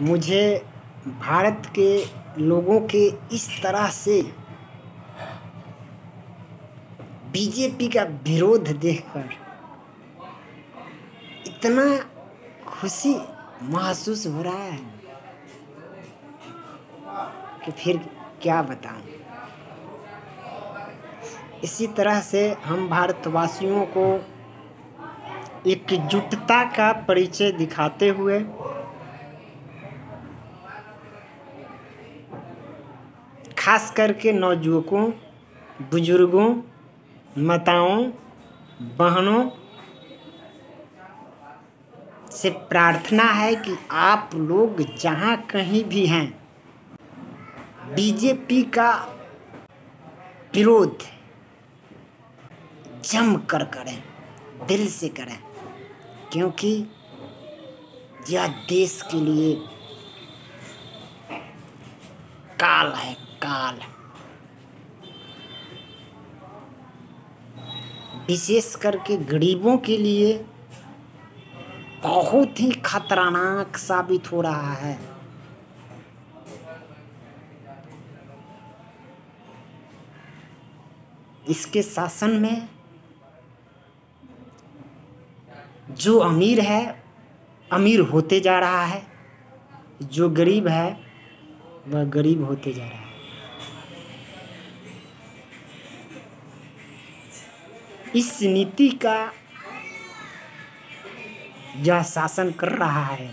मुझे भारत के लोगों के इस तरह से बीजेपी का विरोध देखकर इतना खुशी महसूस हो रहा है कि फिर क्या बताऊं। इसी तरह से हम भारतवासियों को एकजुटता का परिचय दिखाते हुए खास करके नौजुवकों, बुजुर्गों, माताओं, बहनों से प्रार्थना है कि आप लोग जहाँ कहीं भी हैं, बीजेपी का विरोध जम कर करें, दिल से करें, क्योंकि यह देश के लिए काल है, काल। विशेष करके गरीबों के लिए बहुत ही खतरनाक साबित हो रहा है। इसके शासन में जो अमीर है अमीर होते जा रहा है, जो गरीब है वह गरीब होते जा रहा है। इस नीति का यह शासन कर रहा है।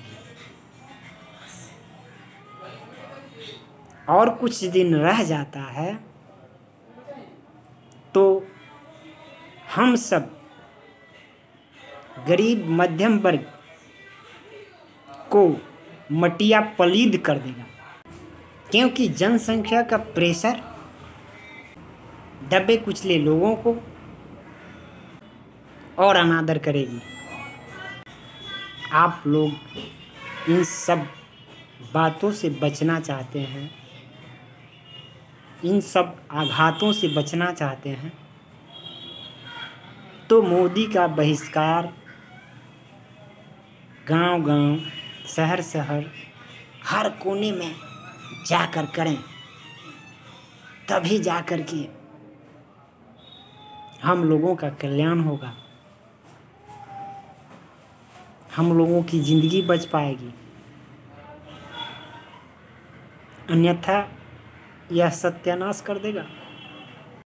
और कुछ दिन रह जाता है तो हम सब गरीब मध्यम वर्ग को मटिया पलीद कर देगा, क्योंकि जनसंख्या का प्रेशर दबे कुचले लोगों को और अनादर करेगी। आप लोग इन सब बातों से बचना चाहते हैं, इन सब आघातों से बचना चाहते हैं, तो मोदी का बहिष्कार गांव-गांव, शहर-शहर, हर कोने में जाकर करें, तभी जाकर के हम लोगों का कल्याण होगा, हम लोगों की ज़िंदगी बच पाएगी। अन्यथा यह सत्यानाश कर देगा।